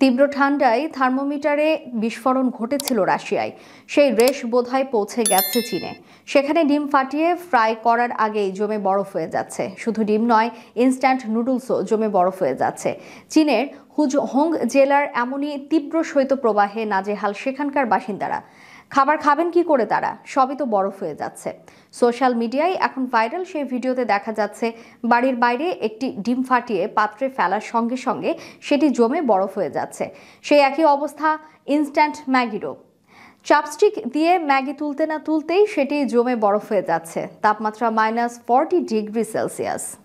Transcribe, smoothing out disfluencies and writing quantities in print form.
তীব্র ঠান্ডায় থার্মোমিটারে বিস্ফোরণ ঘটেছিল রাশিয়ায়। সেই রেশ বোধহয় পৌঁছে গেছে চীনে। সেখানে ডিম ফাটিয়ে ফ্রাই করার আগেই জমে বরফ হয়ে যাচ্ছে। শুধু ডিম নয়, ইনস্ট্যান্ট নুডলসও জমে বরফ হয়ে যাচ্ছে। চীনের হুজহোং জেলার এমনই তীব্র শৈত্যপ্রবাহে নাজেহাল সেখানকার বাসিন্দারা। খাবার খাবেন কি করে তারা? সবই তো বরফ হয়ে যাচ্ছে। সোশ্যাল মিডিয়ায় এখন ভাইরাল সেই ভিডিওতে দেখা যাচ্ছে বাড়ির বাইরে একটি ডিম ফাটিয়ে পাত্রে ফেলার সঙ্গে সঙ্গে সেটি জমে বরফ হয়ে যাচ্ছে। সেই একই অবস্থা ইনস্ট্যান্ট ম্যাগিরও। চাপস্টিক দিয়ে ম্যাগি তুলতে না তুলতেই সেটি জমে বরফ হয়ে যাচ্ছে। তাপমাত্রা -40 ডিগ্রি সেলসিয়াস।